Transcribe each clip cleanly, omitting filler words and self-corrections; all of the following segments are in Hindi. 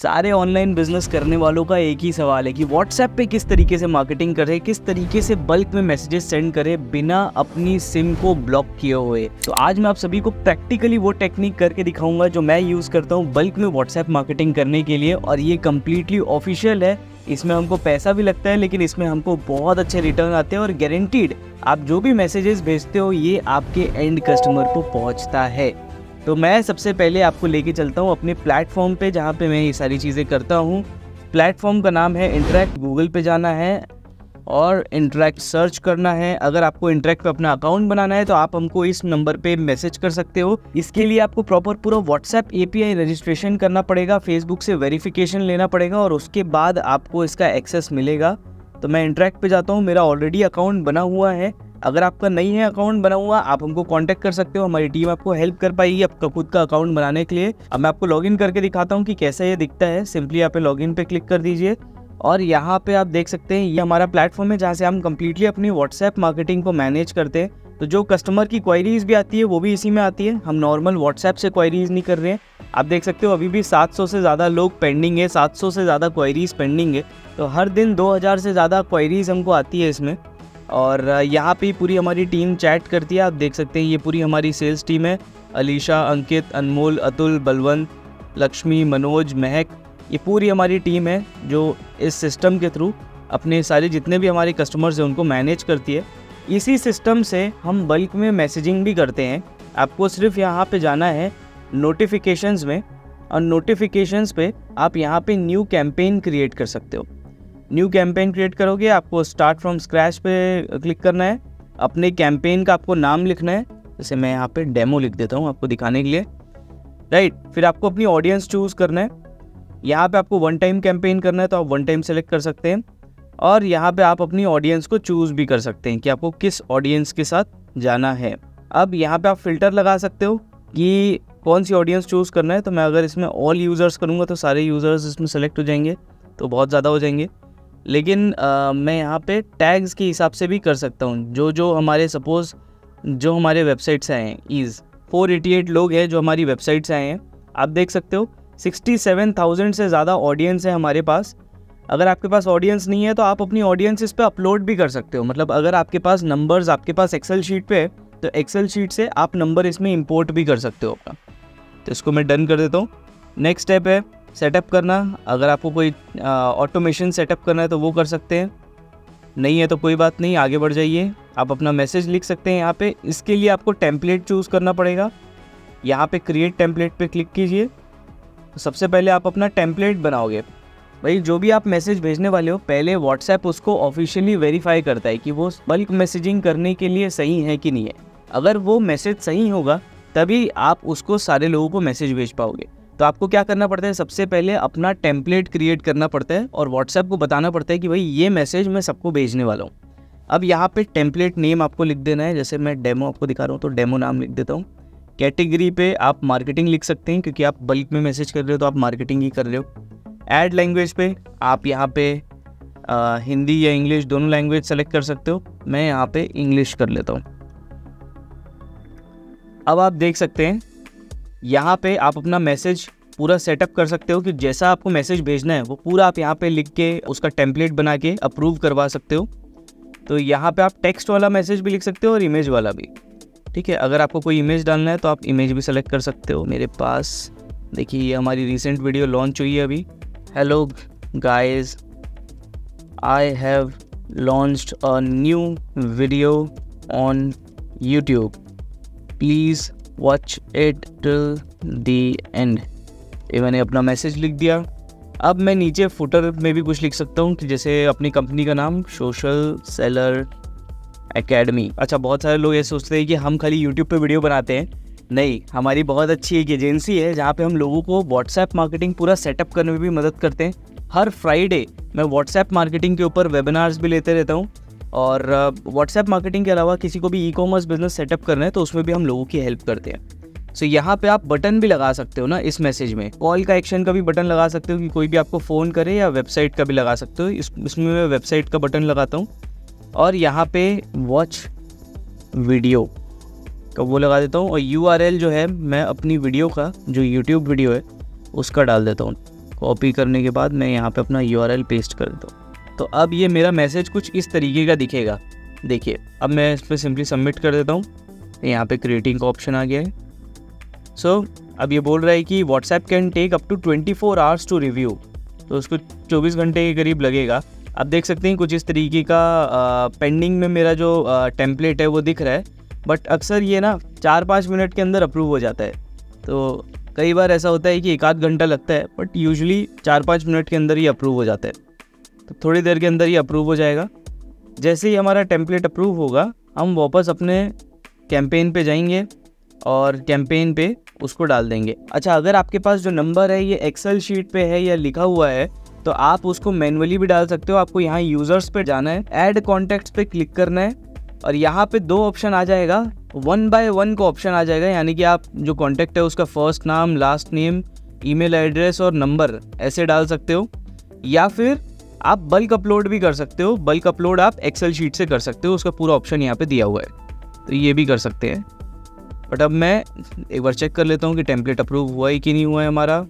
सारे ऑनलाइन बिजनेस करने वालों का एक ही सवाल है कि व्हाट्सएप पे किस तरीके से मार्केटिंग करें, किस तरीके से बल्क में मैसेजेस सेंड करें बिना अपनी सिम को ब्लॉक किए हुए। तो आज मैं आप सभी को प्रैक्टिकली वो टेक्निक करके दिखाऊंगा जो मैं यूज़ करता हूँ बल्क में व्हाट्सएप मार्केटिंग करने के लिए, और ये कम्प्लीटली ऑफिशियल है। इसमें हमको पैसा भी लगता है लेकिन इसमें हमको बहुत अच्छे रिटर्न आते हैं और गारंटीड आप जो भी मैसेजेस भेजते हो ये आपके एंड कस्टमर को पहुँचता है। तो मैं सबसे पहले आपको लेके चलता हूँ अपने प्लेटफॉर्म पे जहाँ पे मैं ये सारी चीज़ें करता हूँ। प्लेटफॉर्म का नाम है इंटरैक्ट। गूगल पे जाना है और इंटरैक्ट सर्च करना है। अगर आपको इंटरैक्ट पे अपना अकाउंट बनाना है तो आप हमको इस नंबर पे मैसेज कर सकते हो। इसके लिए आपको प्रॉपर पूरा व्हाट्सएप API रजिस्ट्रेशन करना पड़ेगा, फेसबुक से वेरिफिकेशन लेना पड़ेगा और उसके बाद आपको इसका एक्सेस मिलेगा। तो मैं इंटरैक्ट पे जाता हूँ, मेरा ऑलरेडी अकाउंट बना हुआ है। अगर आपका नहीं है अकाउंट बना हुआ, आप हमको कांटेक्ट कर सकते हो, हमारी टीम आपको हेल्प कर पाएगी आपका खुद का अकाउंट बनाने के लिए। अब मैं आपको लॉगिन करके दिखाता हूँ कि कैसा ये दिखता है। सिंपली यहाँ पे लॉगिन पे क्लिक कर दीजिए और यहाँ पे आप देख सकते हैं ये हमारा प्लेटफॉर्म है जहाँ से हम कम्प्लीटली अपनी व्हाट्सएप मार्केटिंग को मैनेज करते हैं। तो जो कस्टमर की क्वायरीज भी आती है वो भी इसी में आती है। हम नॉर्मल व्हाट्सएप से क्वायरीज नहीं कर रहे हैं। आप देख सकते हो अभी भी 700 से ज़्यादा लोग पेंडिंग है, 700 से ज़्यादा क्वायरीज पेंडिंग है। तो हर दिन 2000 से ज़्यादा क्वायरीज हमको आती है इसमें। और यहाँ पे पूरी हमारी टीम चैट करती है। आप देख सकते हैं ये पूरी हमारी सेल्स टीम है। अलीशा, अंकित, अनमोल, अतुल, बलवंत, लक्ष्मी, मनोज, महक, ये पूरी हमारी टीम है जो इस सिस्टम के थ्रू अपने सारे जितने भी हमारे कस्टमर्स हैं उनको मैनेज करती है। इसी सिस्टम से हम बल्क में मैसेजिंग भी करते हैं। आपको सिर्फ यहाँ पे जाना है नोटिफिकेशंस में और नोटिफिकेशंस पे आप यहाँ पे न्यू कैंपेन क्रिएट कर सकते हो। न्यू कैंपेन क्रिएट करोगे, आपको स्टार्ट फ्रॉम स्क्रैच पे क्लिक करना है। अपने कैंपेन का आपको नाम लिखना है, जैसे मैं यहाँ पे डेमो लिख देता हूँ आपको दिखाने के लिए, राइट। फिर आपको अपनी ऑडियंस चूज़ करना है। यहाँ पे आपको वन टाइम कैंपेन करना है तो आप वन टाइम सेलेक्ट कर सकते हैं और यहाँ पे आप अपनी ऑडियंस को चूज़ भी कर सकते हैं कि आपको किस ऑडियंस के साथ जाना है। अब यहाँ पे आप फिल्टर लगा सकते हो कि कौन सी ऑडियंस चूज़ करना है। तो मैं अगर इसमें ऑल यूज़र्स करूँगा तो सारे यूज़र्स इसमें सेलेक्ट हो जाएंगे, तो बहुत ज़्यादा हो जाएंगे। लेकिन मैं यहाँ पे टैग्स के हिसाब से भी कर सकता हूँ। जो हमारे सपोज़ जो हमारे वेबसाइट से आए हैं, 488 लोग हैं जो हमारी वेबसाइट से आए हैं। आप देख सकते हो 67,000 से ज़्यादा ऑडियंस है हमारे पास। अगर आपके पास ऑडियंस नहीं है तो आप अपनी ऑडियंस इस पर अपलोड भी कर सकते हो। मतलब अगर आपके पास नंबर्स आपके पास एक्सेल शीट पे है तो एक्सेल शीट से आप नंबर इसमें इंपोर्ट भी कर सकते हो अपना। तो इसको मैं डन कर देता हूँ। नेक्स्ट स्टेप है सेटअप करना। अगर आपको कोई ऑटोमेशन सेटअप करना है तो वो कर सकते हैं, नहीं है तो कोई बात नहीं, आगे बढ़ जाइए। आप अपना मैसेज लिख सकते हैं यहाँ पे। इसके लिए आपको टेम्पलेट चूज़ करना पड़ेगा। यहाँ पे क्रिएट टेम्पलेट पे क्लिक कीजिए। तो सबसे पहले आप अपना टेम्पलेट बनाओगे। भाई जो भी आप मैसेज भेजने वाले हो पहले व्हाट्सएप उसको ऑफिशियली वेरीफाई करता है कि वो बल्क मैसेजिंग करने के लिए सही है कि नहीं है। अगर वो मैसेज सही होगा तभी आप उसको सारे लोगों को मैसेज भेज पाओगे। तो आपको क्या करना पड़ता है, सबसे पहले अपना टेम्पलेट क्रिएट करना पड़ता है और व्हाट्सएप को बताना पड़ता है कि भाई ये मैसेज मैं सबको भेजने वाला हूँ। अब यहाँ पे टेम्पलेट नेम आपको लिख देना है। जैसे मैं डेमो आपको दिखा रहा हूँ तो डेमो नाम लिख देता हूँ। कैटेगरी पे आप मार्केटिंग लिख सकते हैं क्योंकि आप बल्क में मैसेज कर रहे हो तो आप मार्केटिंग ही कर रहे हो। ऐड लैंग्वेज पे आप यहाँ पे हिंदी या इंग्लिश दोनों लैंग्वेज सेलेक्ट कर सकते हो। मैं यहाँ पे इंग्लिश कर लेता हूँ। अब आप देख सकते हैं यहाँ पे आप अपना मैसेज पूरा सेटअप कर सकते हो कि जैसा आपको मैसेज भेजना है वो पूरा आप यहाँ पे लिख के उसका टेम्पलेट बना के अप्रूव करवा सकते हो। तो यहाँ पे आप टेक्स्ट वाला मैसेज भी लिख सकते हो और इमेज वाला भी, ठीक है। अगर आपको कोई इमेज डालना है तो आप इमेज भी सेलेक्ट कर सकते हो। मेरे पास देखिए ये हमारी रिसेंट वीडियो लॉन्च हुई है अभी। Hello guys, I have launched a new video on YouTube, please watch it till the end. ये मैंने अपना मैसेज लिख दिया। अब मैं नीचे फुटर में भी कुछ लिख सकता हूँ कि जैसे अपनी कंपनी का नाम सोशल सेलर एकेडमी। अच्छा, बहुत सारे लोग ये सोचते हैं कि हम खाली यूट्यूब पे वीडियो बनाते हैं। नहीं, हमारी बहुत अच्छी एक एजेंसी है जहाँ पे हम लोगों को व्हाट्सएप मार्केटिंग पूरा सेटअप करने में भी मदद करते हैं। हर फ्राइडे मैं व्हाट्सएप मार्केटिंग के ऊपर वेबिनार्स भी लेते रहता हूँ और व्हाट्सएप मार्केटिंग के अलावा किसी को भी ई-कॉमर्स बिजनेस सेटअप करना है तो उसमें भी हम लोगों की हेल्प करते हैं। सो यहाँ पे आप बटन भी लगा सकते हो ना इस मैसेज में। कॉल का एक्शन का भी बटन लगा सकते हो कि कोई भी आपको फ़ोन करे, या वेबसाइट का भी लगा सकते हो। इसमें मैं वेबसाइट का बटन लगाता हूँ और यहाँ पे वॉच वीडियो का वो लगा देता हूँ और URL जो है मैं अपनी वीडियो का जो YouTube वीडियो है उसका डाल देता हूँ। कॉपी करने के बाद मैं यहाँ पे अपना URL पेस्ट कर देता हूँ। तो अब ये मेरा मैसेज कुछ इस तरीके का दिखेगा। देखिए अब मैं इस पर सिंपली सबमिट कर देता हूँ। यहाँ पे क्रिएटिंग का ऑप्शन आ गया है। सो अब ये बोल रहा है कि WhatsApp can take up to 24 hours to review, तो उसको 24 घंटे के करीब लगेगा। आप देख सकते हैं कुछ इस तरीके का पेंडिंग में मेरा जो टेम्पलेट है वो दिख रहा है, बट अक्सर ये ना 4-5 मिनट के अंदर अप्रूव हो जाता है। तो कई बार ऐसा होता है कि 1 आध घंटा लगता है, बट यूजुअली 4-5 मिनट के अंदर ही अप्रूव हो जाता है। तो थोड़ी देर के अंदर ही अप्रूव हो जाएगा। जैसे ही हमारा टेम्पलेट अप्रूव होगा, हम वापस अपने कैंपेन पे जाएंगे और कैंपेन पे उसको डाल देंगे। अच्छा, अगर आपके पास जो नंबर है ये एक्सेल शीट पे है या लिखा हुआ है तो आप उसको मैन्युअली भी डाल सकते हो। आपको यहाँ यूज़र्स पे जाना है, ऐड कॉन्टैक्ट्स पे क्लिक करना है और यहाँ पे 2 ऑप्शन आ जाएगा, 1 by 1 का ऑप्शन आ जाएगा। यानी कि आप जो कॉन्टैक्ट है उसका first name, last name, email address और नंबर ऐसे डाल सकते हो, या फिर आप बल्क अपलोड भी कर सकते हो। बल्क अपलोड आप एक्सेल शीट से कर सकते हो, उसका पूरा ऑप्शन यहाँ पे दिया हुआ है, तो ये भी कर सकते हैं। बट अब मैं एक बार चेक कर लेता हूँ कि टेम्पलेट अप्रूव हुआ है कि नहीं हुआ है हमारा।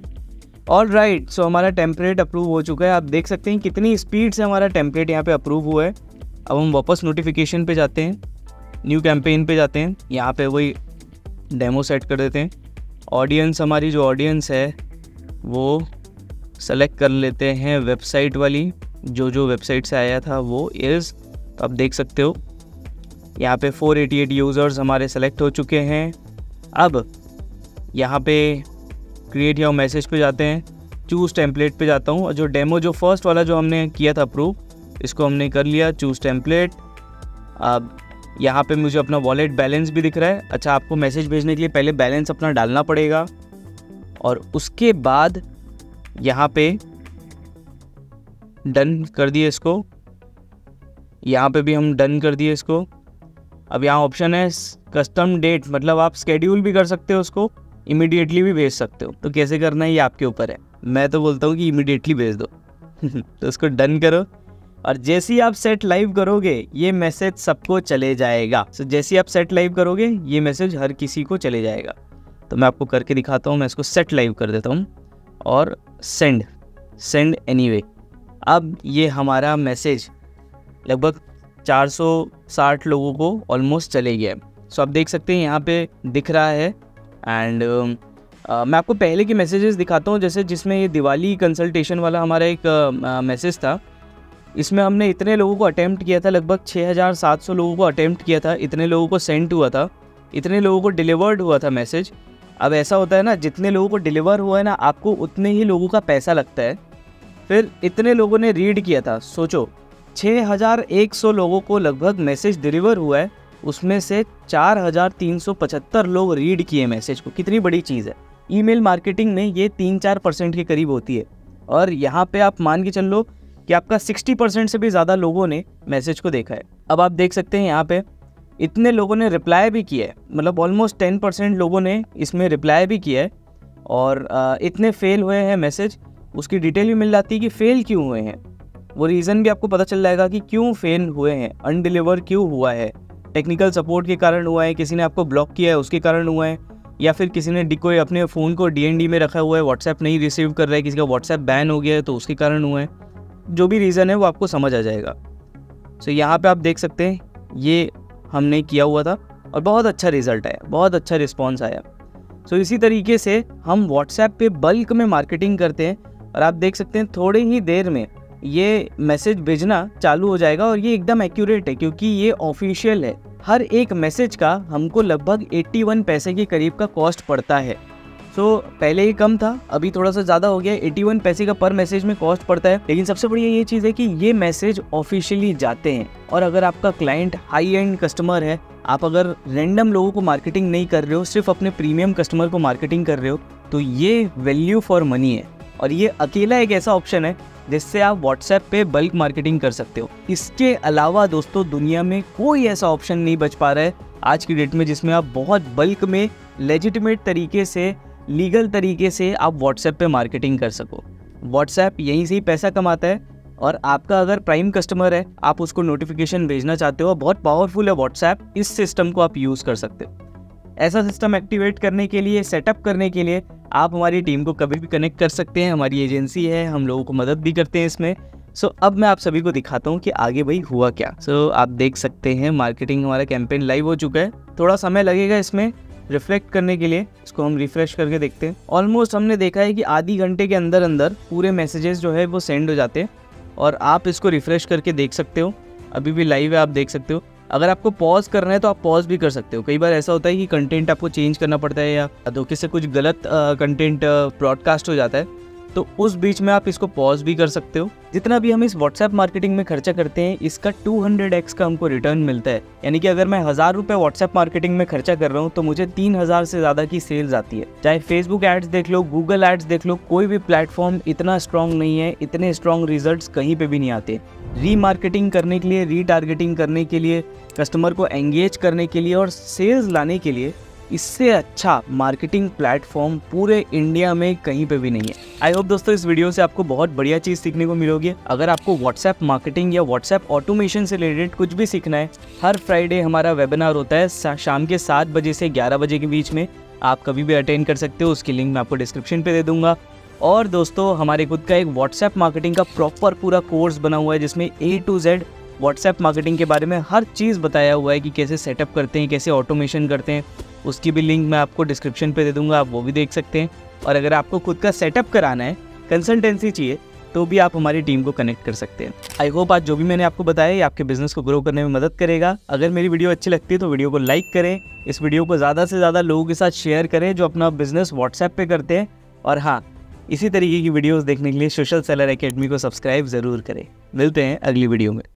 ऑल राइट, सो हमारा टेम्पलेट अप्रूव हो चुका है। आप देख सकते हैं कितनी स्पीड से हमारा टेम्पलेट यहाँ पे अप्रूव हुआ है। अब हम वापस नोटिफिकेशन पे जाते हैं, न्यू कैंपेन पे जाते हैं, यहाँ पे वही डेमो सेट कर देते हैं। ऑडियंस, हमारी जो ऑडियंस है वो सेलेक्ट कर लेते हैं वेबसाइट वाली, जो वेबसाइट से आया था वो इज़। तो आप देख सकते हो यहाँ पे 488 यूज़र्स हमारे सेलेक्ट हो चुके हैं। अब यहाँ पे क्रिएट योर मैसेज पे जाते हैं, चूज़ टेम्पलेट पे जाता हूँ और जो डेमो जो फर्स्ट वाला जो हमने किया था अप्रूव, इसको हमने कर लिया, चूज़ टेम्पलेट। अब यहाँ पे मुझे अपना वॉलेट बैलेंस भी दिख रहा है। अच्छा, आपको मैसेज भेजने के लिए पहले बैलेंस अपना डालना पड़ेगा और उसके बाद यहाँ पे डन कर दिए इसको। यहाँ पे भी हम डन कर दिए इसको। अब यहाँ ऑप्शन है कस्टम डेट, मतलब आप स्केड्यूल भी कर सकते हो, उसको इमीडिएटली भी भेज सकते हो। तो कैसे करना है ये आपके ऊपर है, मैं तो बोलता हूँ कि इमीडिएटली भेज दो। तो उसको डन करो और जैसे ही आप सेट लाइव करोगे ये मैसेज सबको चले जाएगा। सो जैसे ही आप सेट लाइव करोगे ये मैसेज हर किसी को चले जाएगा। तो मैं आपको करके दिखाता हूँ, मैं इसको सेट लाइव कर देता हूँ और सेंड एनीवे। अब ये हमारा मैसेज लगभग 460 लोगों को ऑलमोस्ट चले गया। सो आप देख सकते हैं यहाँ पे दिख रहा है। एंड मैं आपको पहले के मैसेजेस दिखाता हूँ, जैसे जिसमें ये दिवाली कंसल्टेशन वाला हमारा एक मैसेज था। इसमें हमने इतने लोगों को अटेम्प्ट किया था, लगभग 6700 लोगों को अटेम्प्ट किया था, इतने लोगों को सेंड हुआ था, इतने लोगों को डिलीवर्ड हुआ था मैसेज। अब ऐसा होता है ना, जितने लोगों को डिलीवर हुआ है ना, आपको उतने ही लोगों का पैसा लगता है। फिर इतने लोगों ने रीड किया था, सोचो 6100 लोगों को लगभग मैसेज डिलीवर हुआ है, उसमें से 4375 लोग रीड किए मैसेज को। कितनी बड़ी चीज़ है। ईमेल मार्केटिंग में ये 3-4% के करीब होती है और यहाँ पे आप मान के चल लो कि आपका 60% से भी ज़्यादा लोगों ने मैसेज को देखा है। अब आप देख सकते हैं यहाँ पे इतने लोगों ने रिप्लाई भी किया है, मतलब ऑलमोस्ट 10% लोगों ने इसमें रिप्लाई भी किया है। और इतने फेल हुए हैं मैसेज, उसकी डिटेल भी मिल जाती है कि फेल क्यों हुए हैं, वो रीज़न भी आपको पता चल जाएगा कि क्यों फेल हुए हैं, अनडिलीवर क्यों हुआ है, टेक्निकल सपोर्ट के कारण हुआ है, किसी ने आपको ब्लॉक किया है उसके कारण हुआ है, या फिर किसी ने कोई अपने फ़ोन को DND में रखा हुआ है, व्हाट्सएप नहीं रिसीव कर रहा है, किसी का व्हाट्सएप बैन हो गया है तो उसके कारण हुआ है। जो भी रीज़न है वो आपको समझ आ जाएगा। सो यहाँ पे आप देख सकते हैं ये हमने किया हुआ था और बहुत अच्छा रिज़ल्ट आया, बहुत अच्छा रिस्पॉन्स आया। सो इसी तरीके से हम व्हाट्सएप पे बल्क में मार्केटिंग करते हैं और आप देख सकते हैं थोड़ी ही देर में ये मैसेज भेजना चालू हो जाएगा और ये एकदम एक्यूरेट है क्योंकि ये ऑफिशियल है। हर एक मैसेज का हमको लगभग 81 पैसे के करीब का कॉस्ट पड़ता है। सो पहले ही कम था, अभी थोड़ा सा ज़्यादा हो गया, 81 पैसे का पर मैसेज में कॉस्ट पड़ता है। लेकिन सबसे बढ़िया ये चीज़ है कि ये मैसेज ऑफिशियली जाते हैं। और अगर आपका क्लाइंट हाई एंड कस्टमर है, आप अगर रैंडम लोगों को मार्केटिंग नहीं कर रहे हो, सिर्फ अपने प्रीमियम कस्टमर को मार्केटिंग कर रहे हो, तो ये वैल्यू फॉर मनी है। और ये अकेला एक ऐसा ऑप्शन है जिससे आप व्हाट्सएप पे बल्क मार्केटिंग कर सकते हो। इसके अलावा दोस्तों दुनिया में कोई ऐसा ऑप्शन नहीं बच पा रहा है आज की डेट में जिसमें आप बहुत बल्क में लेजिटिमेट तरीके से, लीगल तरीके से आप व्हाट्सएप पे मार्केटिंग कर सको। व्हाट्सएप यहीं से ही पैसा कमाता है और आपका अगर प्राइम कस्टमर है, आप उसको नोटिफिकेशन भेजना चाहते हो, बहुत पावरफुल है व्हाट्सएप, इस सिस्टम को आप यूज़ कर सकते हो। ऐसा सिस्टम एक्टिवेट करने के लिए, सेटअप करने के लिए आप हमारी टीम को कभी भी कनेक्ट कर सकते हैं। हमारी एजेंसी है, हम लोगों को मदद भी करते हैं इसमें। अब मैं आप सभी को दिखाता हूँ कि आगे भाई हुआ क्या। आप देख सकते हैं मार्केटिंग हमारा कैंपेन लाइव हो चुका है। थोड़ा समय लगेगा इसमें रिफ्लेक्ट करने के लिए, इसको हम रिफ्रेश करके देखते हैं। ऑलमोस्ट हमने देखा है कि आधी घंटे के अंदर अंदर पूरे मैसेजेस जो है वो सेंड हो जाते हैं और आप इसको रिफ्रेश करके देख सकते हो। अभी भी लाइव है, आप देख सकते हो। अगर आपको पॉज करना है तो आप पॉज भी कर सकते हो। कई बार ऐसा होता है कि कंटेंट आपको चेंज करना पड़ता है या धोखे से कुछ गलत कंटेंट ब्रॉडकास्ट हो जाता है, तो उस बीच में आप इसको पॉज भी कर सकते हो। जितना भी हम इस व्हाट्सएप मार्केटिंग में खर्चा करते हैं, इसका 200x का हमको रिटर्न मिलता है। यानी कि अगर मैं 1000 रुपये व्हाट्सएप मार्केटिंग में खर्चा कर रहा हूँ तो मुझे 3000 से ज़्यादा की सेल्स आती है। चाहे फेसबुक एड्स देख लो, गूगल एड्स देख लो, कोई भी प्लेटफॉर्म इतना स्ट्रॉन्ग नहीं है, इतने स्ट्रॉन्ग रिजल्ट्स कहीं पे भी नहीं आते। रीमार्केटिंग करने के लिए, रीटारगेटिंग करने के लिए, कस्टमर को एंगेज करने के लिए और सेल्स लाने के लिए इससे अच्छा मार्केटिंग प्लेटफॉर्म पूरे इंडिया में कहीं पे भी नहीं है। आई होप दोस्तों इस वीडियो से आपको बहुत बढ़िया चीज़ सीखने को मिलोगी। अगर आपको व्हाट्सएप मार्केटिंग या व्हाट्सएप ऑटोमेशन से रिलेटेड कुछ भी सीखना है, हर फ्राइडे हमारा वेबिनार होता है शाम के 7 बजे से 11 बजे के बीच में। आप कभी भी अटेंड कर सकते हो, उसकी लिंक मैं आपको डिस्क्रिप्शन पे दे दूंगा। और दोस्तों हमारे खुद का एक व्हाट्सएप मार्केटिंग का प्रॉपर पूरा कोर्स बना हुआ है जिसमें A to Z WhatsApp marketing के बारे में हर चीज़ बताया हुआ है कि कैसे सेटअप करते हैं, कैसे ऑटोमेशन करते हैं। उसकी भी लिंक मैं आपको डिस्क्रिप्शन पे दे दूंगा, आप वो भी देख सकते हैं। और अगर आपको खुद का सेटअप कराना है, कंसल्टेंसी चाहिए, तो भी आप हमारी टीम को कनेक्ट कर सकते हैं। आई होप आज जो भी मैंने आपको बताया ये आपके बिजनेस को ग्रो करने में मदद करेगा। अगर मेरी वीडियो अच्छी लगती है तो वीडियो को लाइक करें, इस वीडियो को ज़्यादा से ज़्यादा लोगों के साथ शेयर करें जो अपना बिजनेस व्हाट्सएप पे करते हैं। और हाँ, इसी तरीके की वीडियोस देखने के लिए सोशल सेलर एकेडमी को सब्सक्राइब ज़रूर करें। मिलते हैं अगली वीडियो में।